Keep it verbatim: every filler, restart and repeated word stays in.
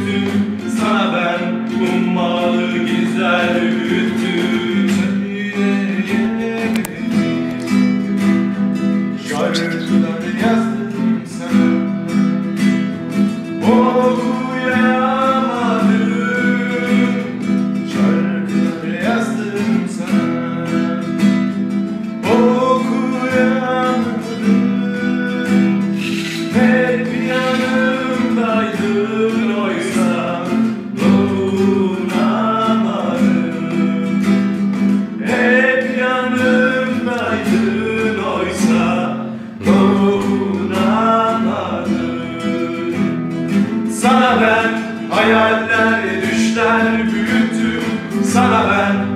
büyüttüm. Sana ben ummalı gizler büyüttüm. Şarkılar yazdım sana, okuyamadım. Şarkılar yazdım sana, okuyamadım. Hep yanımdaydın oysa dokunamadım. Hep yanımdaydın oysa dokunamadım. Sana ben hayaller, düşler büyüttüm. Sana ben